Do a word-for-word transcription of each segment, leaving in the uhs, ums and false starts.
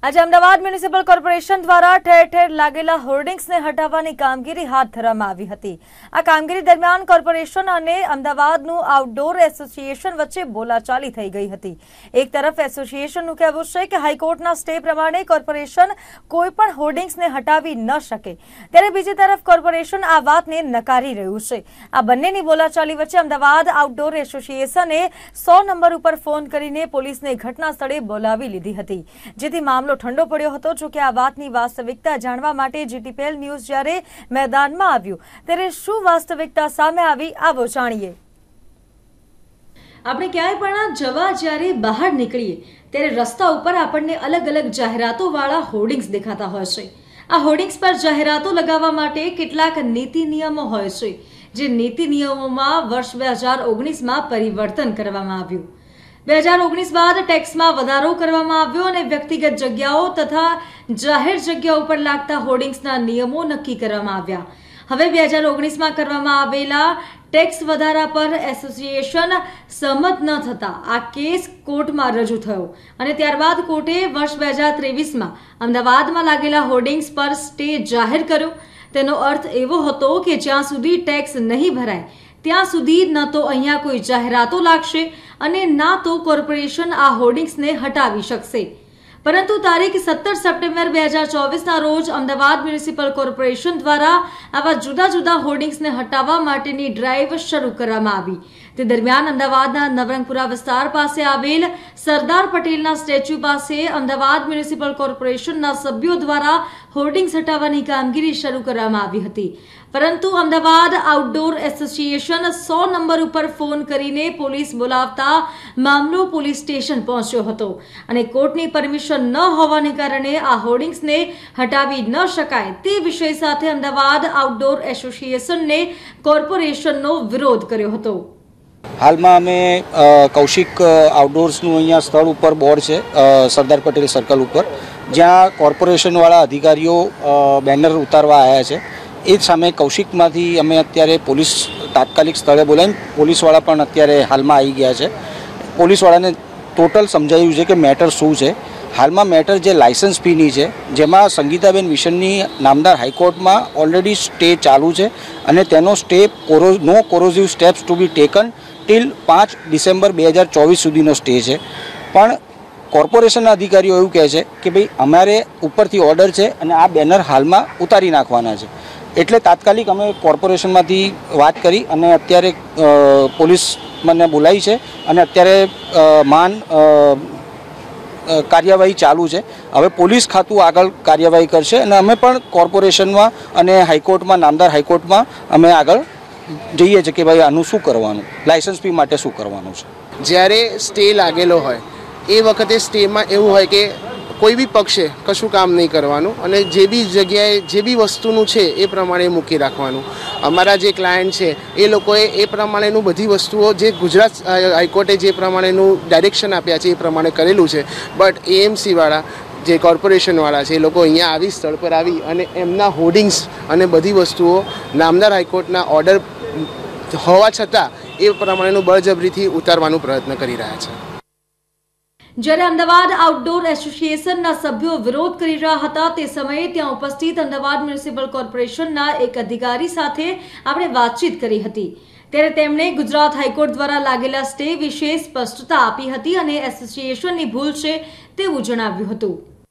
આજે Ahmedabad municipal corporation દ્વારા ઠેર ઠેર લાગેલા હોર્ડિંગ્સને હટાવવાની કામગીરી હાથ ધરવામાં આવી હતી। આ કામગીરી દરમિયાન કોર્પોરેશન અને અમદાવાદનું આઉટડોર એસોસિએશન વચ્ચે બોલાચાલી થઈ ગઈ હતી। એક તરફ એસોસિએશનનું કહેવું છે કે હાઈકોર્ટના સ્ટે પ્રમાણે કોર્પોરેશન કોઈપણ હોર્ડિંગ્સને હટાવી ન શકે, ત્યારે બીજી તરફ કોર્પોરેશન આ વાતને નકારી રહ્યું છે। આ બંનેની બોલાચાલી વચ્ચે અમદાવાદ આઉટડોર એસોસિએશને સો નંબર ઉપર ફોન કરીને પોલીસને ઘટના સ્થળે બોલાવી લીધી હતી, જેથી મામલો ठंडो पड़्यो हतो। जो कि आ वातनी वास्तविकता जाणवा माटे जीटीपीएल न्यूज ज्यारे मैदानमां आव्युं त्यारे शुं वास्तविकता सामे आवी आवो जाणीए। આપણે ક્યાંય પણ જવા જ્યારે બહાર નીકળીએ ત્યારે રસ્તા ઉપર આપણને અલગ અલગ જાહેરાતો વાળા હોર્ડિંગ્સ દેખાતા હોય છે। આ હોર્ડિંગ્સ પર જાહેરાતો લગાવવા માટે કેટલાક નીતિ નિયમો હોય છે, જે નીતિ નિયમોમાં વર્ષ બે હજાર ઓગણીસમાં પરિવર્તન કરવામાં આવ્યું। બે હજાર ઓગણીસ બાદ ટેક્સમાં વધારો કરવામાં આવ્યો અને વ્યક્તિગત જગ્યાઓ તથા જાહેર જગ્યાઓ પર લાગતા હોર્ડિંગ્સના નિયમો નક્કી કરવામાં આવ્યા। હવે બે હજાર ઓગણીસમાં કરવામાં આવેલા ટેક્સ વધારા પર એસોસિએશન સહમત ન થતા આ કેસ કોર્ટમાં રજૂ થયો અને ત્યારબાદ કોર્ટે વર્ષ બે હજાર ત્રેવીસમાં અમદાવાદમાં લાગેલા હોર્ડિંગ્સ પર સ્ટે જાહેર કર્યો। તેનો અર્થ એવો હતો કે જ્યાં સુધી ટેક્સ નહીં ભરાય ત્યાં સુધી ન તો અહીંયા કોઈ જાહેરાતો લાગશે અને ના તો કોર્પોરેશન આ હોર્ડિંગ્સને હટાવી શકશે। પરંતુ તારીખ સત્તર સપ્ટેમ્બર બે હજાર ચોવીસના રોજ અમદાવાદ મ્યુનિસિપલ કોર્પોરેશન દ્વારા આવા જુદા જુદા હોર્ડિંગ્સને હટાવવા માટેની ડ્રાઈવ શરૂ કરવામાં આવી। તે દરમિયાન અમદાવાદના નવરંગપુરા વિસ્તાર પાસે આવેલ સરદાર પટેલના સ્ટેચ્યુ પાસે અમદાવાદ મ્યુનિસિપલ કોર્પોરેશનના સભ્યો દ્વારા હોર્ડિંગ્સ હટાવવાની કામગીરી શરૂ કરવામાં આવી હતી, પરંતુ અમદાવાદ આઉટડોર એસોસિએશન સો નંબર ઉપર ફોન કરીને પોલીસ બોલાવતા મામલો પોલીસ સ્ટેશન પહોંચ્યો હતો અને કોર્ટની પરમિશન ન હોવાને કારણે આ હોર્ડિંગ્સને હટાવી ન શકાય તે વિષય સાથે અમદાવાદ આઉટડોર એસોસિએશનને કોર્પોરેશનનો વિરોધ કર્યો હતો। હાલમાં અમે કૌશિક આઉટડોર્સનું અહીંયા સ્થળ ઉપર બોર્ડ છે સરદાર પટેલ સર્કલ ઉપર, જ્યાં કોર્પોરેશનવાળા અધિકારીઓ બેનર ઉતારવા આવ્યા છે। એ જ સામે કૌશિકમાંથી અમે અત્યારે પોલીસ તાત્કાલિક સ્થળે બોલાવીને પોલીસવાળા પણ અત્યારે હાલમાં આવી ગયા છે। પોલીસવાળાને ટોટલ સમજાવ્યું છે કે મેટર શું છે। હાલમાં મેટર જે લાયસન્સ ફીની છે, જેમાં સંગીતાબેન વિશનની નામદાર હાઈકોર્ટમાં ઓલરેડી સ્ટે ચાલુ છે અને તેનો સ્ટે કોરો no coercive steps to be taken till પાંચ ડિસેમ્બર બે હજાર ચોવીસ સુધીનો સ્ટે છે। પણ કોર્પોરેશનના અધિકારીઓ એવું કહે છે કે ભાઈ અમારે ઉપરથી ઓર્ડર છે અને આ બેનર હાલમાં ઉતારી નાખવાના છે, એટલે તાત્કાલિક અમે કોર્પોરેશનમાંથી વાત કરી અને અત્યારે પોલીસ મને બોલાવી છે અને અત્યારે માન કાર્યવાહી ચાલુ છે। હવે પોલીસ ખાતું આગળ કાર્યવાહી કરશે અને અમે પણ કોર્પોરેશનમાં અને હાઈકોર્ટમાં નામદાર હાઈકોર્ટમાં અમે આગળ જઈએ છીએ કે ભાઈ આનું શું કરવાનું, લાયસન્સ ફી માટે શું કરવાનું છે। જ્યારે સ્ટે લાગેલો હોય એ વખતે સ્ટેમાં એવું હોય કે કોઈ બી પક્ષે કશું કામ નહીં કરવાનું અને જે બી જગ્યાએ જે બી વસ્તુનું છે એ પ્રમાણે મૂકી રાખવાનું। અમારા જે ક્લાયન્ટ છે એ લોકોએ એ પ્રમાણેનું બધી વસ્તુઓ જે ગુજરાત હાઈકોર્ટે જે પ્રમાણેનું ડાયરેક્શન આપ્યા છે એ પ્રમાણે કરેલું છે, બટ એએમસીવાળા જે કોર્પોરેશનવાળા છે એ લોકો અહીંયા આવી સ્થળ પર આવી અને એમના હોર્ડિંગ્સ અને બધી વસ્તુઓ નામદાર હાઈકોર્ટના ઓર્ડર હોવા છતાં એ પ્રમાણેનું બળજબરીથી ઉતારવાનો પ્રયત્ન કરી રહ્યા છે। જ્યારે અમદાવાદ આઉટડોર એસોસિએશનના સભ્યો વિરોધ કરી રહ્યા હતા તે સમયે ત્યાં ઉપસ્થિત અમદાવાદ મ્યુનિસિપલ કોર્પોરેશનના એક અધિકારી સાથે આપણે વાતચીત કરી હતી, ત્યારે તેમણે ગુજરાત હાઈકોર્ટ દ્વારા લાગેલા સ્ટે વિશે સ્પષ્ટતા આપી હતી અને એસોસિએશનની ભૂલ છે તેવું જણાવ્યું હતું।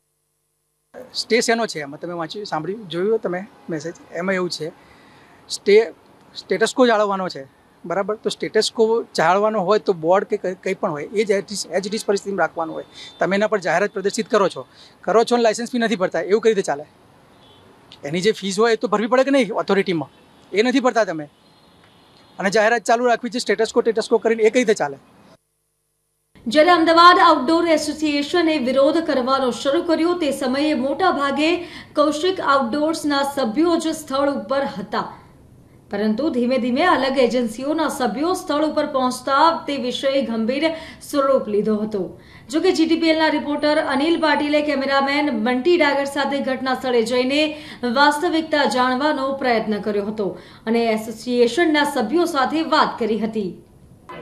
સ્ટે શેનો છે એમાં તમે વાંચ્યું સાંભળ્યું જોયું તમે મેસેજ? એમાં એવું છે સ્ટે સ્ટેટસ કો જાળવવાનો છે, બરાબર? તો સ્ટેટસ કો જાળવવાનો હોય તો બોર્ડ કે કંઈ પણ હોય એ જ એજ ઇટ ઇઝ પરિસ્થિતિમાં રાખવાનું હોય। તમે એના પર જાહેરાત પ્રદર્શિત કરો છો કરો છો અને લાયસન્સ ફી નથી ભરતા, એવું કઈ રીતે ચાલે? એની જે ફીસ હોય એ તો ભરવી પડે કે નહીં ઓથોરિટીમાં, એ નથી ભરતા તમે, અને જાહેરાત ચાલુ રાખવી છે સ્ટેટસ કો સ્ટેટસ કો કરીને, એ કઈ રીતે ચાલે? જ્યારે અમદાવાદ આઉટડોર એસોસિએશને વિરોધ કરવાનો શરૂ કર્યો તે સમયે મોટા ભાગે કૌશિક આઉટડોર્સના સભ્યો જ સ્થળ ઉપર હતા, પરંતુ ધીમે ધીમે અલગ એજન્સીઓના સભ્યો સ્થળ ઉપર પહોંચતા તે વિષય ગંભીર સ્વરૂપ લીધો હતો। જો કે જીટીપીએલના રિપોર્ટર અનિલ પાટીલે કેમેરામેન બંટી ડાગર સાથે ઘટના સ્થળે જઈને વાસ્તવિકતા જાણવાનો પ્રયત્ન કર્યો હતો અને એસોસિએશનના સભ્યો સાથે વાત કરી હતી।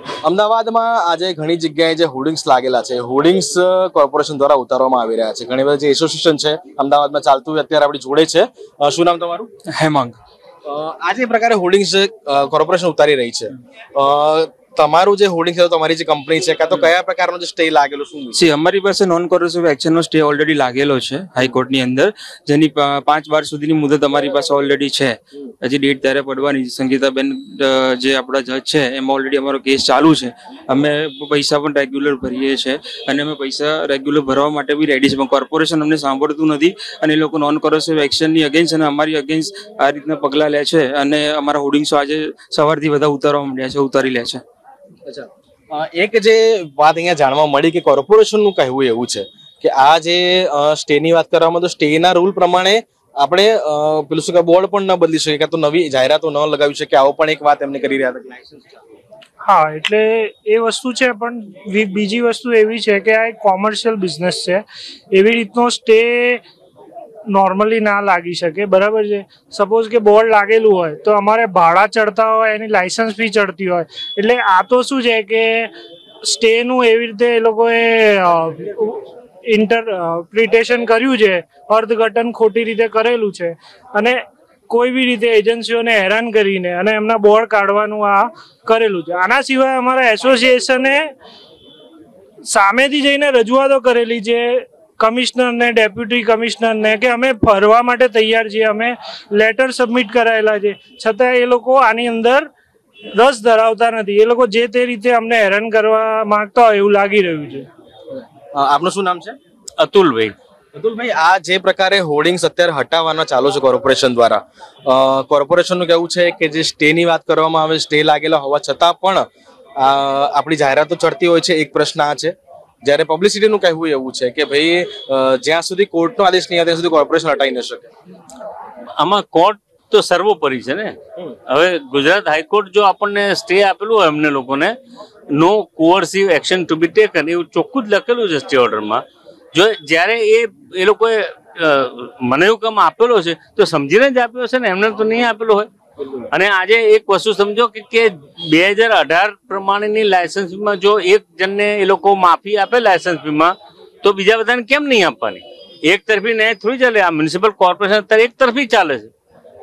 અમદાવાદમાં આજે ઘણી જગ્યાએ જે હોર્ડિંગ્સ લાગેલા છે, હોર્ડિંગ્સ કોર્પોરેશન દ્વારા ઉતારવામાં આવી રહ્યા છે. ઘણી બધી જે એસોસિએશન છે અમદાવાદમાં ચાલતું અત્યારે આપણી જોડે છે. શું નામ તમારું? હેમાંગ. આજે પ્રકારે હોર્ડિંગ્સ કોર્પોરેશન ઉતારી રહી છે, તમારું જે હોર્ડિંગ છે તમારી જે કંપની છે કાં તો કયા પ્રકારનો જે સ્ટે લાગેલો શું? સી અમારી પાસે નોન કોર્પોરેટિવ એક્શનનો સ્ટે ઓલરેડી લાગેલો છે હાઈકોર્ટની અંદર, જેની પાંચ બાર સુધીની મુદત અમારી પાસે ઓલરેડી છે. હજી ડેટ ત્યારે પડવાની. સંગીતાબેન જે આપણા જજ છે એમાં ઓલરેડી અમારો કેસ ચાલુ છે. અમે પૈસા પણ રેગ્યુલર ભરીએ છીએ અને અમે પૈસા રેગ્યુલર ભરવા માટે બી રેડી છે, પણ કોર્પોરેશન અમને સાંભળતું નથી અને એ લોકો નોન કોર્પોરેટિવ એક્શનની અગેન્સ્ટ અને અમારી અગેન્સ્ટ આ રીતના પગલાં લે છે અને અમારા હોર્ડિંગ્સો આજે સવારથી બધા ઉતારવા માંડ્યા છે, ઉતારી લે છે. એક જે વાત અહીંયા જાણવા મળી કે કોર્પોરેશનનું કહેવું એવું છે કે આ જે સ્ટેની વાત કરવામાં તો સ્ટેના રૂલ પ્રમાણે આપણે પેલું શું કે બોર્ડ પણ ન બદલી શકીએ, તો નવી જાહેરાતો ન લગાવી શકીએ, આવો પણ એક વાત એમને કરી રહ્યા હતા. હા, એટલે એ વસ્તુ છે, પણ બીજી વસ્તુ એવી છે કે આ એક કોમર્શિયલ બિઝનેસ છે, એવી રીતનો સ્ટે નોર્મલી ના લાગી શકે. બરાબર છે. સપોઝ કે બોર્ડ લાગેલું હોય તો અમારે ભાડા ચડતા હોય, એની લાયસન્સ ફી ચડતી હોય, એટલે આ તો શું છે કે સ્ટેનું એવી રીતે એ લોકોએ ઇન્ટરપ્રિટેશન કર્યું છે, અર્થઘટન ખોટી રીતે કરેલું છે અને કોઈ બી રીતે એજન્સીઓને હેરાન કરીને અને એમના બોર્ડ કાઢવાનું આ કરેલું છે. આના સિવાય અમારા એસોસિએશને સામેથી જઈને રજૂઆતો કરેલી છે કમિશનરને, ડેપ્યુટી કમિશનરને, કે અમે ફરવા માટે તૈયાર છીએ, અમે લેટર સબમિટ કરાયેલા છે, છતાં એ લોકો આની અંદર રસ ધરાવતા નથી. એ લોકો જે તે રીતે અમને હેરાન કરવા માંગતા હોય એવું લાગી રહ્યું છે. આપનું શું નામ છે? અતુલભાઈ. અતુલભાઈ, આ જે પ્રકારે હોર્ડિંગ્સ અત્યારે હટાવવાના ચાલુ છે કોર્પોરેશન દ્વારા, કોર્પોરેશનનું કહેવું છે કે જે સ્ટેની વાત કરવામાં આવે, સ્ટે લાગેલા હોવા છતાં પણ આપણી જાહેરાતો ચડતી હોય છે. એક પ્રશ્ન આ છે, જ્યારે પબ્લિસિટીનું કહેવું એવું છે કે ભાઈ જ્યાં સુધી કોર્ટનો આદેશ નહીં આવે ત્યાં સુધી કોર્પોરેશન હટાવી ન શકે. આમાં કોર્ટ તો સર્વોપરી છે ને. હવે ગુજરાત હાઈકોર્ટ જો આપણને સ્ટે આપેલું હોય એમને લોકોને, no coercive action to be taken, એવું ચોખ્ખું જ લખેલું છે સ્ટે ઓર્ડરમાં. જો જ્યારે એ એ લોકોએ મને એવું કામ આપેલો છે તો સમજીને જ આપ્યો છે ને, એમને તો નહીં આપેલો હોય. અને આજે એક વસ્તુ સમજો કે બે હજાર અઢાર પ્રમાણેની લાયસન્સ ફીમાં જો એક જણને એ લોકો માફી આપે લાયસન્સ ફીમાં, તો બીજા બધાને કેમ નહીં આપવાની? એક તરફી ન્યાય થોડી ચાલે. આ મ્યુનિસિપલ કોર્પોરેશન અત્યારે એક તરફી ચાલે છે.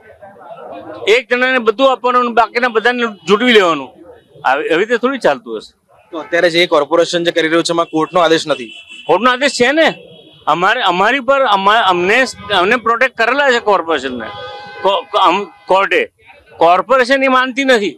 એક જણાને બધું આપવાનું, બાકીના બધાને જૂટવી લેવાનું. એવી રીતે થોડી ચાલતું હશે. તો અત્યારે જે કોર્પોરેશન જે કરી રહ્યું છે એમાં કોર્ટનો આદેશ નથી. કોર્ટનો આદેશ છે ને. અમારે અમારી પર અમને અમને પ્રોટેક્ટ કરેલા છે કોર્પોરેશનને, કોર્ટે. કોર્પોરેશન એ માનતી નથી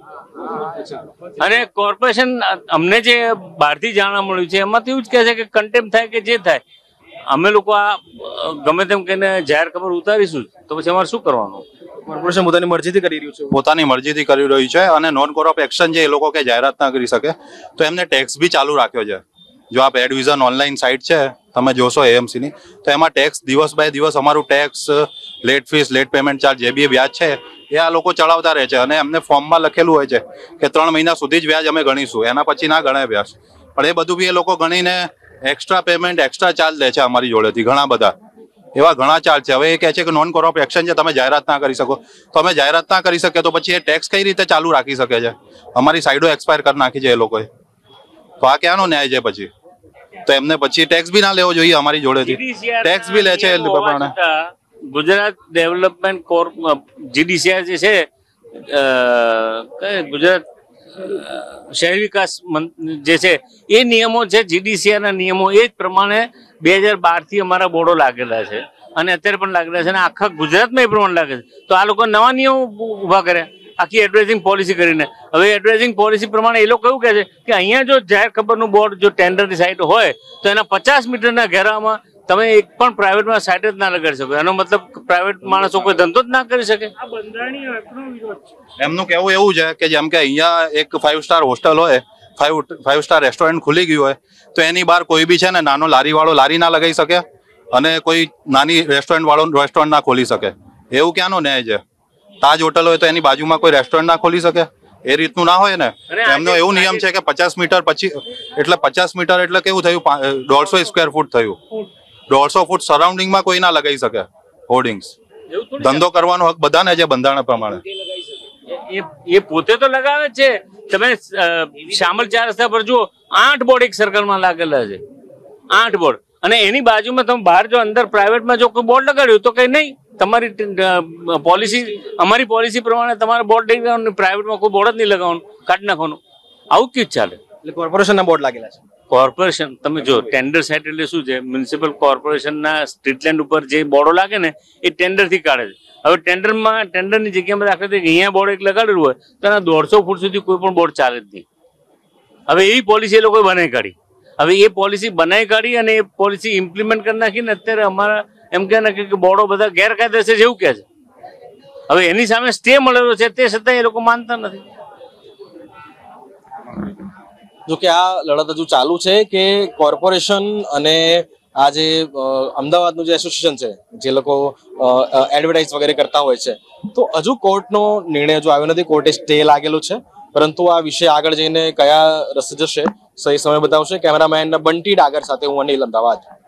અને કોર્પોરેશન અમને જે બહારથી જાણવા મળ્યું છે એમાંથી એવું જ કહે છે કે કન્ટેમ્પ થાય કે જે થાય, અમે લોકો આ ગમે તેમ કહીને જાહેર ખબર ઉતારીશું, તો પછી અમારે શું કરવાનું? કોર્પોરેશન પોતાની મરજીથી કરી રહ્યું છે. પોતાની મરજીથી કરી રહ્યું છે અને નોન કોર્પ એક્શન જે એ લોકો કે જાહેરાત ના કરી શકે તો એમને ટેક્સ બી ચાલુ રાખ્યો છે. જો આપ એડવિઝન ઓનલાઈન સાઇટ છે તમે જોશો એએમસી ની, તો એમાં ટેક્સ દિવસ બાય દિવસ અમારું tax, late fees, late payment charge, જે બી વ્યાજ છે એ આ લોકો ચડાવતા રહે છે અને એમને ફોર્મમાં લખેલું હોય છે કે ત્રણ મહિના સુધી જ વ્યાજ અમે ગણીશું, એના પછી ના ગણાય વ્યાજ. પણ એ બધું બી એ લોકો ગણીને એક્સ્ટ્રા પેમેન્ટ, એક્સ્ટ્રા ચાર્જ લે છે અમારી જોડેથી. ઘણા બધા એવા ઘણા ચાર્જ છે. હવે એ કહે છે કે નોન કોર્પ એક્શન છે, તમે જાહેરાત ના કરી શકો. તો અમે જાહેરાત ના કરી શકીએ તો પછી એ ટેક્સ કઈ રીતે ચાલુ રાખી શકે છે? અમારી સાઈડો એક્સપાયર કરી નાખી છે એ લોકોએ. તો આ ક્યાંનો ન્યાય છે? પછી તો એમને પછી ટેક્સ બી ના લેવો જોઈએ અમારી જોડેથી. ટેક્સ બી લે છે એ પ્રમાણે. ગુજરાત ડેવલપમેન્ટ કોર્પ જીડીસીઆર જે છે, ગુજરાત શહેરી વિકાસ જે છે, એ નિયમો છે જીડીસીઆર ના નિયમો, એ જ પ્રમાણે બે હજાર બાર થી અમારા બોર્ડો લાગેલા છે અને અત્યારે પણ લાગેલા છે અને આખા ગુજરાતમાં એ પ્રમાણે લાગે છે. તો આ લોકો નવા નિયમો ઉભા કર્યા આખી એડવર્ટાઇઝિંગ પોલિસી કરીને. હવે એડવર્ટાઇઝિંગ પોલિસી પ્રમાણે એ લોકો એવું કહે છે કે અહીંયા જો જાહેર ખબરનું બોર્ડ જો ટેન્ડરની સાઇટ હોય તો એના પચાસ મીટરના ઘેરામાં તમે એક પણ પ્રાઇવેટમાં સાઇટ જ ના લગાડી શકો. એનો મતલબ પ્રાઇવેટ માણસો કોઈ ધંધો જ ના કરી શકે. એમનું કહેવું એવું છે કે જેમ કે અહીંયા એક ફાઈવ સ્ટાર હોસ્ટેલ હોય, ફાઈવ ફાઈવ સ્ટાર રેસ્ટોરન્ટ ખુલી ગયું હોય તો એની બહાર કોઈ બી છે ને નાનો લારી વાળો લારી ના લગાવી શકે અને કોઈ નાની રેસ્ટોરન્ટ વાળો રેસ્ટોરન્ટ ના ખોલી શકે. એવું ક્યાંનો ન્યાય છે? તાજ હોટલ હોય તો એની બાજુમાં કોઈ રેસ્ટોરન્ટ ના ખોલી શકે? એ રીતનું ના હોય ને. એમનો એવું નિયમ છે કે પચાસ મીટર પછી, એટલે પચાસ મીટર એટલે કેવું થયું? દોઢસો સ્ક્વેર ફૂટ થયું. દોઢસો ફૂટ સરાઉન્ડિંગમાં કોઈ ના લગાવી શકે હોર્ડિંગ્સ. ધંધો કરવાનો હક બધાને છે બંધારણ પ્રમાણે. એ પોતે તો લગાવે છે તમે શામલ ચાર રસ્તા પર જુઓ, આઠ બોર્ડ એક સર્કલમાં લાગેલા છે, આઠ બોર્ડ. અને એની બાજુમાં તમે બહાર જો અંદર પ્રાઇવેટમાં જો કોઈ બોર્ડ લગાડ્યું તો કઈ નહીં, તમારી પોલિસી અમારી પોલિસી પ્રમાણે તમારે બોર્ડ નહીં લગાવવાનું, પ્રાઇવેટમાં કોઈ બોર્ડ જ નહીં લગાવવાનું, કાઢી નાખવાનું. આવું કેવું ચાલે? એટલે કોર્પોરેશનના બોર્ડ લાગેલા છે. કોર્પોરેશન તમે જો ટેન્ડર સાઇટ એટલે શું છે? મ્યુનિસિપલ કોર્પોરેશનના સ્ટ્રીટ લેન્ડ ઉપર જે બોર્ડો લાગે ને એ ટેન્ડર થી કાઢે છે. હવે ટેન્ડરમાં ટેન્ડરની જગ્યામાં દાખલા તરીકે અહીંયા બોર્ડ એક લગાડેલું હોય તો એના દોઢસો ફૂટ સુધી કોઈ પણ બોર્ડ ચાલે જ નહીં. હવે એવી પોલિસી એ લોકોએ બનાવી કાઢી. હવે એ પોલિસી બનાવી કાઢી અને એ પોલિસી ઇમ્પ્લિમેન્ટ કરી નાખીને અત્યારે અમારા એમ કહે ને કે બોર્ડો બધા ગેરકાયદેસર છે એવું કહે છે. હવે એની સામે સ્ટે મળેલો છે તે છતાં એ લોકો માનતા નથી. જો કે આ લડત હજુ ચાલુ છે કે કોર્પોરેશન અને આ જે અમદાવાદનું જે એસોસિએશન છે જે લોકો એડવર્ટાઇઝ વગેરે કરતા હોય છે, તો હજુ કોર્ટનો નિર્ણય હજુ આવ્યો નથી. કોર્ટે સ્ટે લાગેલો છે, પરંતુ આ વિષય આગળ જઈને કયા રસ્તે જશે સહી સમય બતાવશે. કેમેરામેન બંટી ડાગર સાથે હું અનિલ, અમદાવાદ.